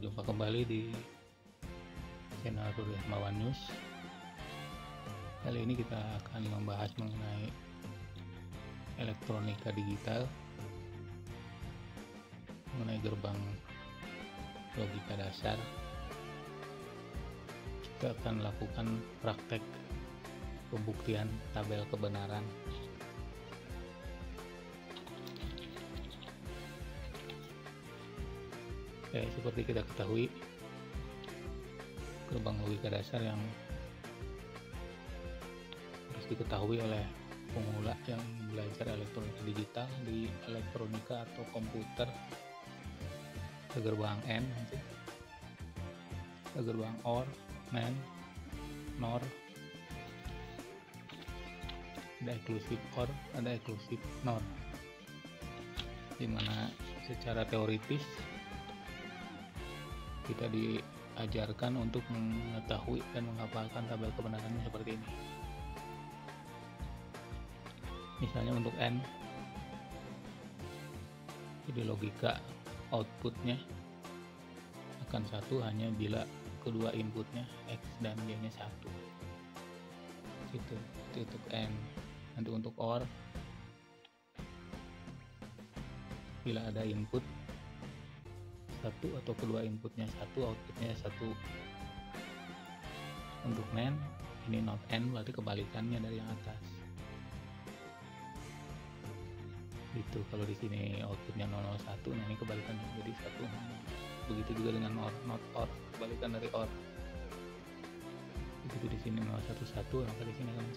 Jumpa kembali di channel Rudi Hermawan News. Kali ini kita akan membahas mengenai elektronika digital, mengenai gerbang logika dasar. Kita akan lakukan praktek pembuktian tabel kebenaran. Seperti kita ketahui, gerbang logika dasar yang harus diketahui oleh pemula yang belajar elektronika digital di elektronika atau komputer, ada gerbang N, ada gerbang OR, NAND, NOR, ada eksklusif OR, ada eksklusif NOR, dimana secara teoritis kita diajarkan untuk mengetahui dan menghafalkan tabel kebenarannya seperti ini. Misalnya untuk N, jadi logika outputnya akan 1 hanya bila kedua inputnya X dan Y nya 1. Itu untuk N. Nanti untuk OR, bila ada input 1 atau kedua inputnya 1, outputnya 1. Untuk NAND, ini not N, berarti kebalikannya dari yang atas. Itu kalau di sini outputnya 001, nah ini kebalikannya jadi 1. Begitu juga dengan OR, not OR, kebalikan dari OR. Begitu di sini 011, maka di sini akan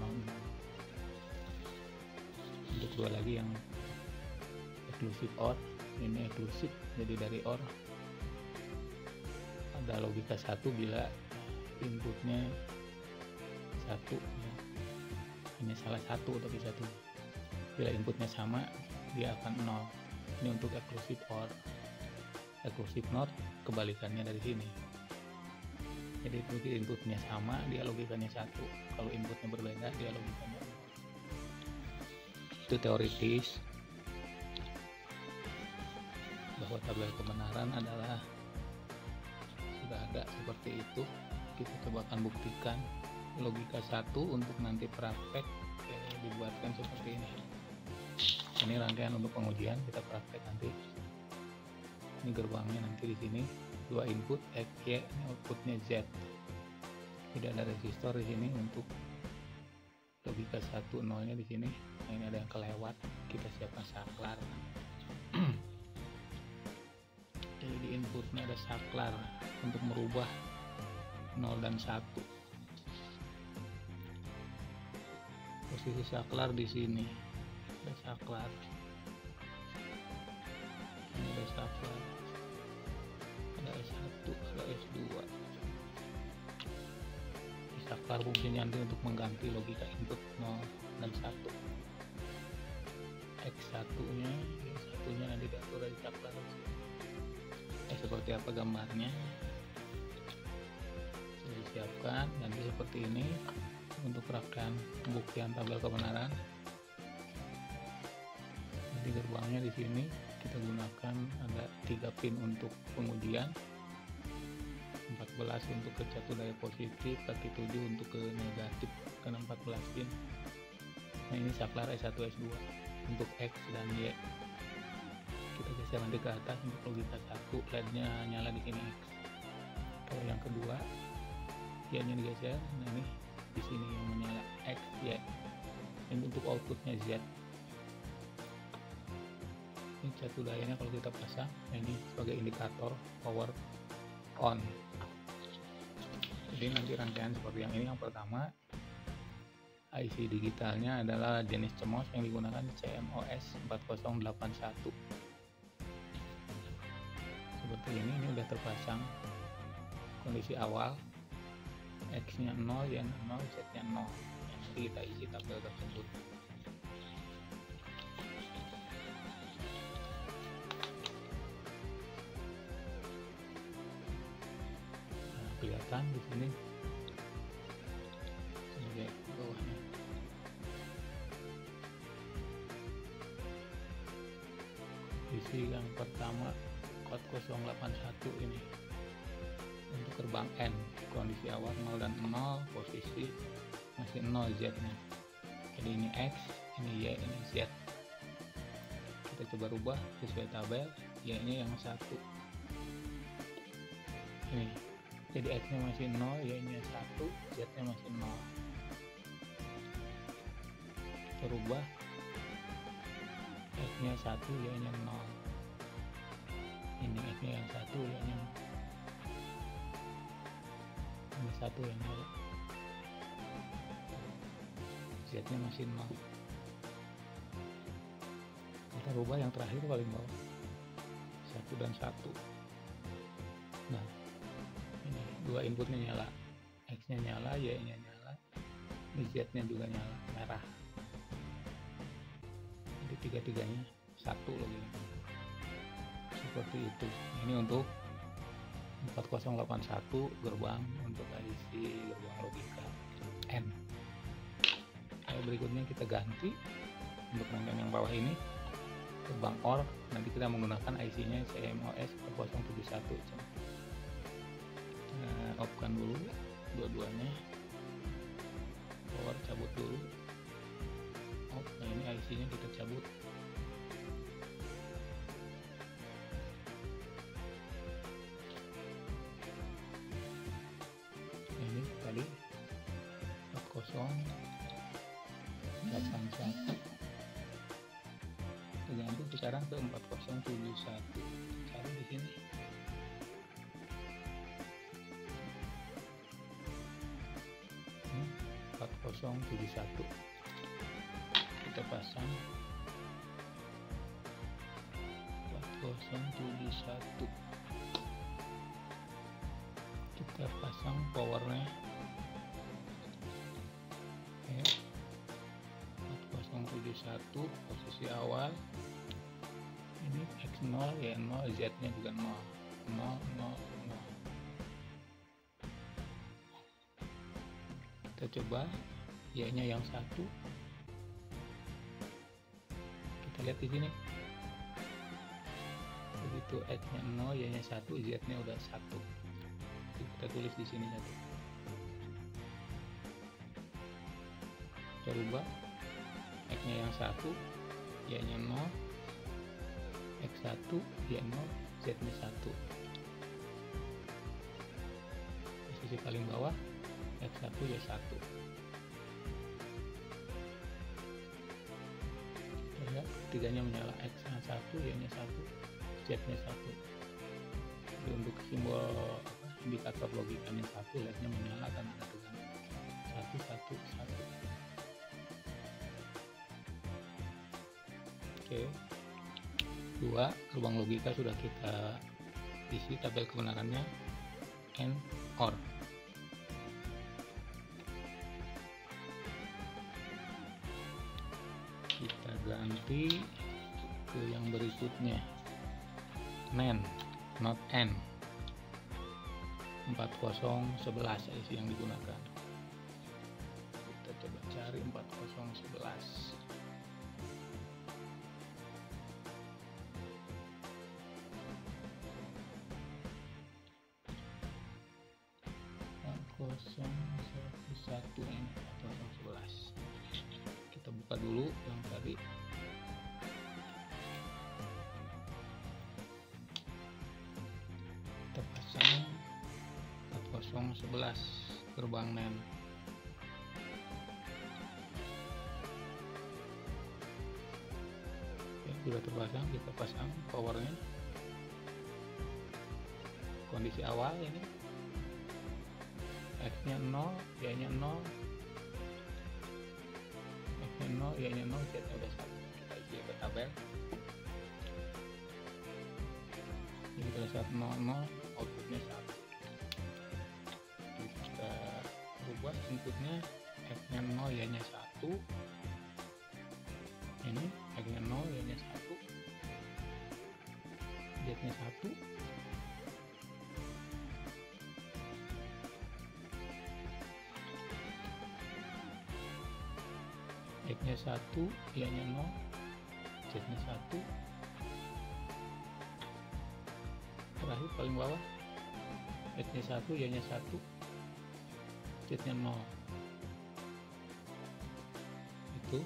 100. Untuk dua lagi yang eksklusif OR, ini eksklusif, jadi dari OR ada logika 1 bila inputnya 1 ya. Hanya salah satu tapi 1. Bila inputnya sama dia akan 0. Ini untuk eksklusif OR. Eksklusif NOT kebalikannya dari sini. Jadi inputnya sama dia logikanya 1. Kalau inputnya berbeda dia logikanya 0. Itu teoritis bahwa tabel kebenaran adalah sudah ada seperti itu. Kita coba akan buktikan logika 1 untuk nanti praktek dibuatkan seperti ini. Ini rangkaian untuk pengujian, kita praktek nanti. Ini gerbangnya nanti di sini 2 input X, Y, ini outputnya Z. Tidak ada resistor di sini untuk logika 1 0-nya di sini. Nah, ini ada yang kelewat, kita siapkan saklar. Jadi di inputnya ada saklar untuk merubah 0 dan 1. Posisi saklar di sini. Ada saklar. Ini ada saklar. Ada S1, ada S2. Di saklar fungsinya nanti untuk mengganti logika input 0 dan 1. X1-nya, Y1-nya nanti diatur dari saklar. Seperti apa gambarnya sudah disiapkan. Nanti seperti ini untuk rangkaian pembuktian tabel kebenaran. Nanti gerbangnya di sini kita gunakan ada 3 pin untuk pengujian, 14 untuk ke satu daya positif, kaki 7 untuk ke negatif, karena 14 pin. Nah ini saklar S1 S2 untuk X dan Y. Kita geser nanti ke atas untuk logika 1, LED-nya nyala di sini X. Kalau yang kedua, Y-nya digeser. Nah ini di sini yang menyala X, Y. Ini untuk outputnya Z. Ini satu dayanya kalau kita pasang, nah ini sebagai indikator power on. Jadi nanti rangkaian seperti yang ini. Yang pertama, IC digitalnya adalah jenis CMOS yang digunakan CMOS 4081. Seperti ini udah terpasang kondisi awal, X nya 0, Y nya 0, Z nya 0. Nanti kita isi tabel tersebut. Nah, kelihatan di sini sebagai bawahnya. Isi yang pertama 4081 ini untuk gerbang N, kondisi awal 0 dan 0, posisi masih 0 Z nya. Jadi ini X, ini Y, ini Z. Kita coba rubah sesuai tabel. Y nya yang 1 ini, jadi X nya masih 0, Y nya 1, Z nya masih 0. Kita rubah X nya 1, Y nya 0. Ini X nya yang 1, Y nya 0. Ini 1 yang nyala, Z nya masih 0. Kita rubah yang terakhir paling bawah, 1 dan 1. Nah, ini dua inputnya nyala, X nya nyala, Y nya nyala, ini Z nya juga nyala, merah. Jadi tiga-tiganya 1 lagi, seperti itu. Ini untuk 4081 gerbang untuk IC gerbang logika N. Berikutnya kita ganti untuk rangkaian yang bawah ini gerbang OR. Nanti kita menggunakan IC nya CMOS 4071. Nah, off kan dulu dua-duanya, power cabut dulu, off. Nah, ini IC nya kita cabut. Ini tadi 4081 terganti sekarang ke 4071. Cari di sini. Ini 4071. Kita pasang 4071. Kita pasang powernya. Oke. 4071 posisi awal. Ini X0, Y0, Z nya juga 0, 0, 0, 0. Kita coba Y nya yang 1. Kita lihat di sini. Begitu X nya 0, Y nya 1, Z nya udah 1. Kita tulis di sini 1. Kita rubah X nya yang 1, Y nya 0, X1, Y0, Z nya 1. Posisi paling bawah X1, Y1. Lihat ketiganya menyala, X nya 1, Y nya 1, Z nya 1. Jadi untuk simbol indikator logikanya 1, LED-nya menyala dan ada tegangan 1, 1, 1. Oke. 2, gerbang logika sudah kita isi tabel kebenarannya AND OR. Kita ganti ke yang berikutnya, NAND, not AND. 4011 isi yang digunakan. Kita coba cari 4011. 4011 ini 4011. Kita buka dulu yang tadi. Kita pasang 4011 gerbang NAND. Oke, sudah terpasang. Kita pasang powernya. Kondisi awal ini X nya 0, Y nya 0, X nya 0, Y nya 0, Z nya udah 1. Kita isi ke tabel. Jadi pada saat 00 outputnya 1. Jadi kita ubah inputnya, X nya 0, Y nya 1. Ini X nya 0, Y nya 1, Z nya 1. X nya 1, Y nya 0, Z nya 1. paling bawah, X nya 1, Y nya 1, Z nya 0. Itu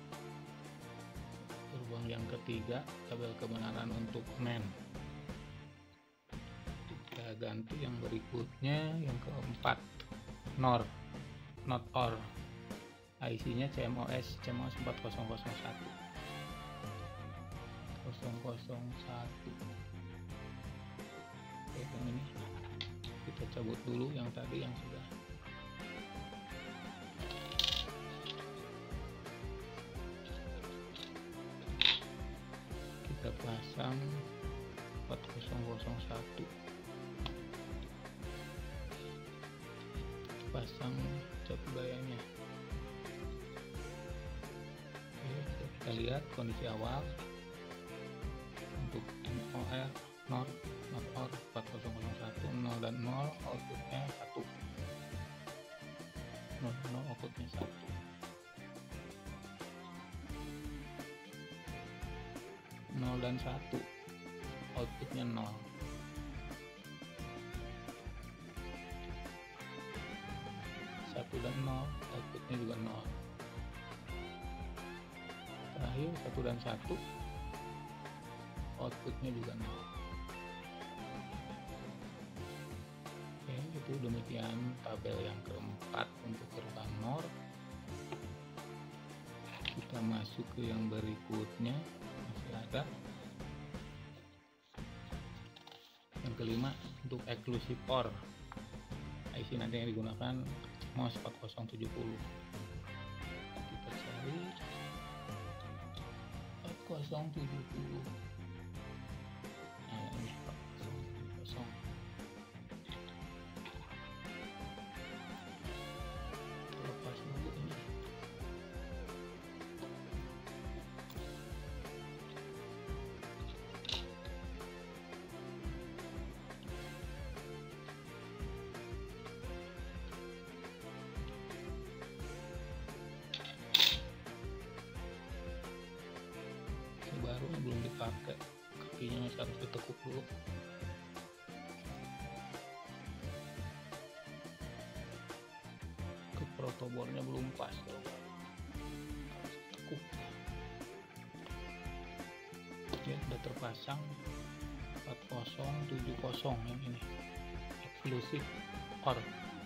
gerbang yang ketiga, tabel kebenaran untuk NAND. Kita ganti yang berikutnya, yang keempat, NOR, not OR. IC nya CMOS 4001. Oke, yang ini kita cabut dulu, yang tadi yang sudah. Kita pasang 4001, pasang cap gayanya. Oke, kita lihat kondisi awal untuk NOR, NOR, not OR 4001, 0 dan 0, outputnya 1. 0 dan 0 outputnya 1. 0 dan 1 outputnya 0. 1 dan 0 outputnya juga 0. Terakhir 1 dan 1 outputnya juga 0. Oke, itu demikian tabel yang keempat untuk gerbang NOR. Kita masuk ke yang berikutnya, masih ada yang kelima untuk exclusive OR. IC nanti yang digunakan CMOS 4070. Kita cari 4070. Nah, ini 4070. Lepas dulu ini. Baru belum dipakai, kakinya masih harus ditekuk dulu. Ke protobornya belum pas kalau tekuk. Oke, sudah terpasang 4070 yang ini, exclusive OR.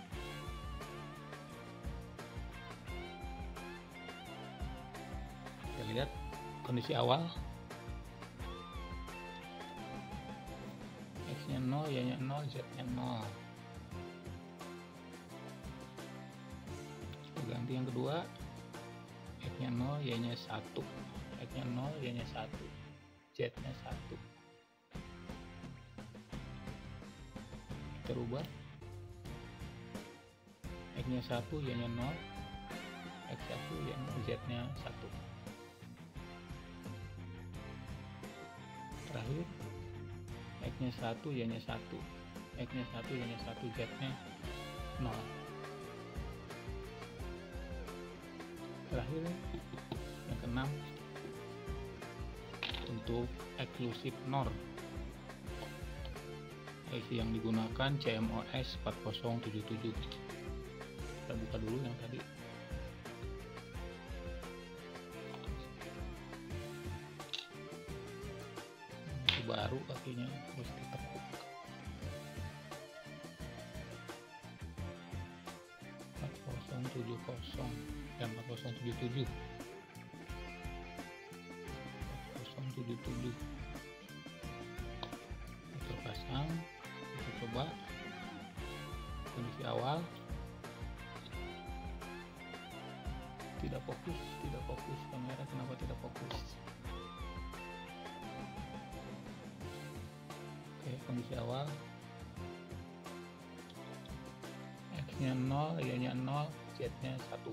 Kita lihat kondisi awal. X nya 0, Y nya 0, Z nya 0. Kita ganti yang kedua, X nya 0, Y nya 1. X nya 0, Y nya 1, Z nya 1. Kita rubah, X nya 1, Y nya 0, X1, Y nya 0, Z nya 1. Terakhir, X nya 1, Y nya 1, X nya 1, Y nya 1, Z nya 0. Terakhir, yang keenam untuk exclusive NOR. IC yang digunakan CMOS 4077. Kita buka dulu yang tadi. Baru kakinya harus ditekuk. 4070 dan 4077. 4077 terpasang. Kita coba kondisi awal. Tidak fokus kamera, kenapa tidak fokus? Oke, kondisi awal, X nya 0, Y nya 0, Z nya 1.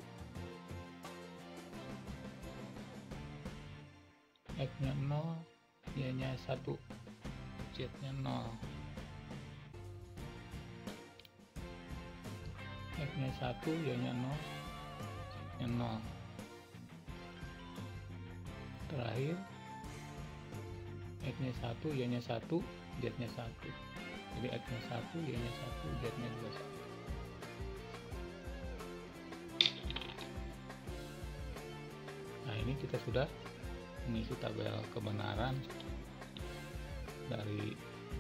X nya 0, Y nya 1, Z nya 0. X nya 1, Y nya 0, Z nya 0. Terakhir, X nya 1, Y nya 1, Z nya 1. Jadi X-nya 1, Y-nya 1, Z-nya juga 1. Nah, ini kita sudah mengisi tabel kebenaran dari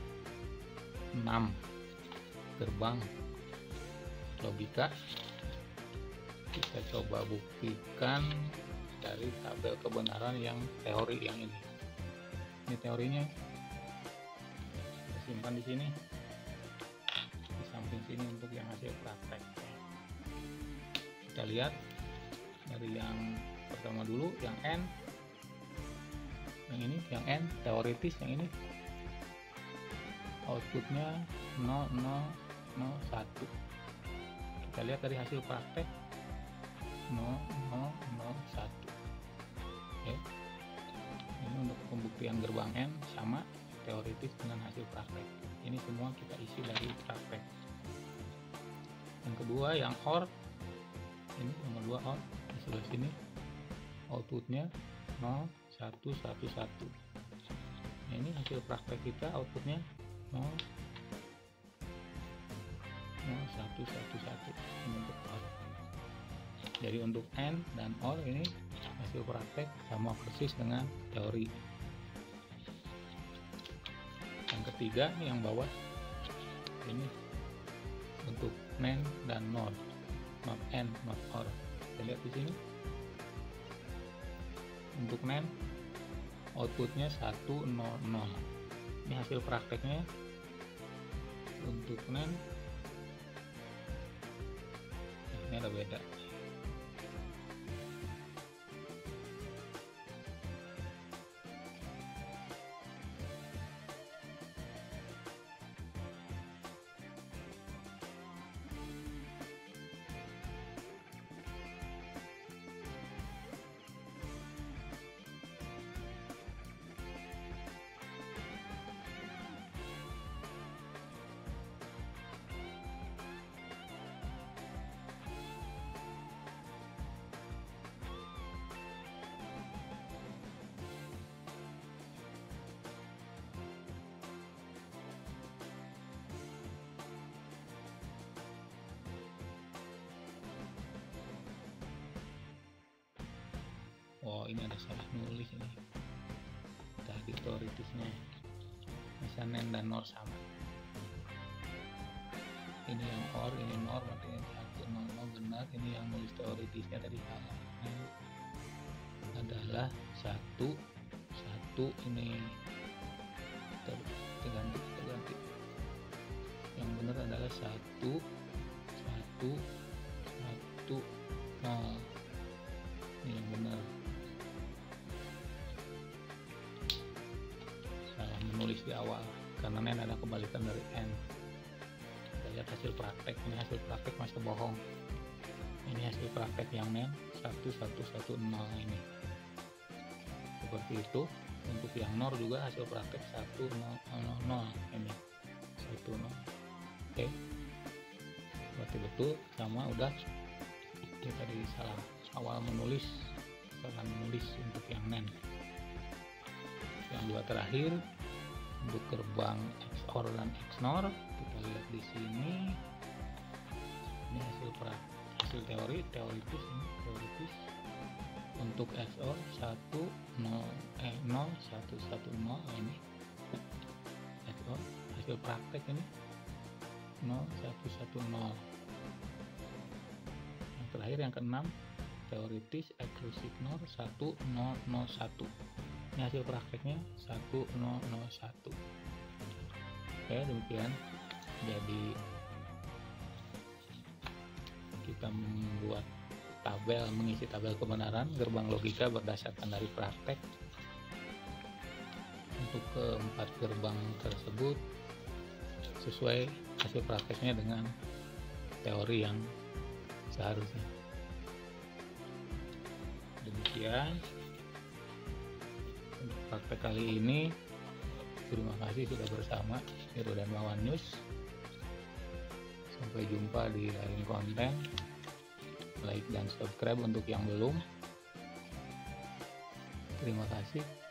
6 gerbang logika. Kita coba buktikan dari tabel kebenaran yang teori yang ini. Ini teorinya kita simpan di sini, di samping sini untuk yang hasil praktek. Kita lihat dari yang pertama dulu, yang N, yang ini, yang N teoritis, yang ini outputnya 0, 0, 0, 1. Kita lihat dari hasil praktek 0, 0, 0, 1. Oke. Ini untuk pembuktian gerbang N sama teoritis dengan hasil praktek. Ini semua kita isi dari praktek. Yang kedua yang OR, ini yang kedua OR di sebelah sini outputnya 0, 1, 1, 1. Nah, ini hasil praktek kita outputnya 0, 0, 1, 1, 1. Ini untuk OR. Jadi untuk N dan OR ini hasil praktek sama persis dengan teori. Yang ketiga yang bawah ini untuk NAND dan NOR, not N, not OR. Kita lihat di sini untuk NAND outputnya 1, 0, 0. Ini hasil prakteknya. Untuk NAND ini ada beda. Oh, ini ada salah nulis ini. Tadi teoritisnya bisa NAND dan NOR sama. Ini yang OR, ini NOR, berarti ini 1, 0, 0 benar. Ini yang nulis teoritisnya tadi salah. Adalah 1, 1. Ini terganti. Yang benar adalah 1, 1, 1, 0. Ini yang benar. Salah menulis di awal karena NAND ada kebalikan dari N. Kita lihat hasil praktek. Ini hasil praktek masih bohong. Ini hasil praktek yang NAND 1, 1, 1, 0 ini. Seperti itu. Untuk yang NOR juga hasil praktek 1, 0, 0, 0 ini 1, 0. Oke. Berarti betul sama udah. Kita tadi salah awal menulis, salah menulis untuk yang NAND. Yang dua terakhir untuk gerbang XOR dan XNOR, kita lihat di sini. Ini hasil teoritis ini teoritis. Untuk XOR 1, 0, 1, 1, 0 ini XOR. Hasil praktek ini 0, 1, 1, 0. Yang terakhir yang keenam teoritis eksklusif NOR 1, 0, 0, 1. Ini hasil prakteknya 1, 0, 0, 1. Oke, demikian. Jadi kita membuat mengisi tabel kebenaran gerbang logika berdasarkan dari praktek. Untuk keempat gerbang tersebut sesuai hasil prakteknya dengan teori yang seharusnya. Demikian untuk praktek kali ini. Terima kasih sudah bersama Hero dan Wawan News. Sampai jumpa di lain konten. Like dan subscribe untuk yang belum. Terima kasih.